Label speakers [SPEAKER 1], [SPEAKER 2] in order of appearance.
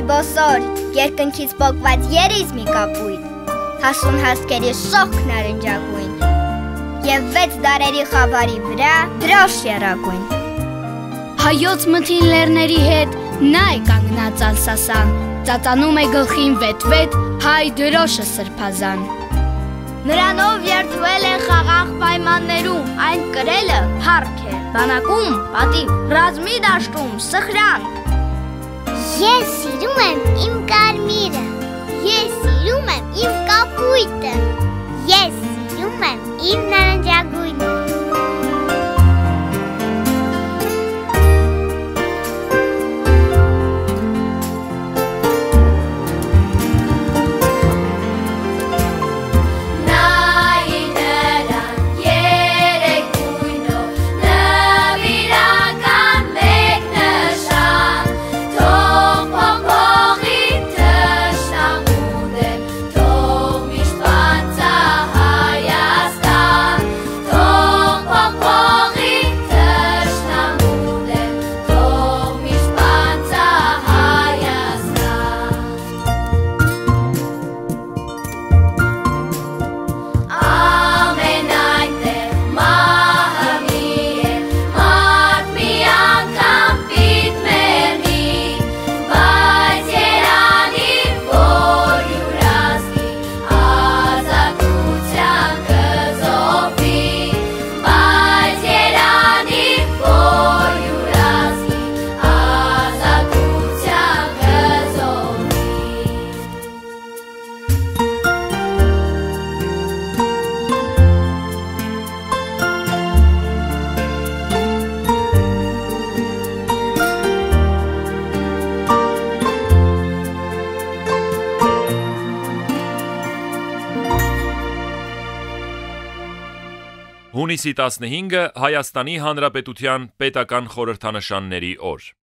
[SPEAKER 1] մի բոսոր, երկնքից պոկված երիզ մի կապույտ, հասուն հասկերի շողք նարնջագույն, և 6 դարերի խավարի վրա դրոշ եռագույն։
[SPEAKER 2] Հայոց մթին լեռների հետ նա է կանգնած Ալսասան, ծածանում է գլխին վետ-վետ հայ դրոշը սրբազան։
[SPEAKER 3] Նրանով երդվել են խաղաղ պայմաններում, այն կրելը փառք է, բանակում պատիվ, ռազմի դաշտում սխրանք։
[SPEAKER 4] Ես սիրում եմ իմ կարմիրը, ես սիրում եմ իմ կապույտը, ես սիրում եմ իմ նարնջագույնը։
[SPEAKER 5] Հունիսի 15-ը Հայաստանի Հանրապետության պետական խորհրդանշանների օր։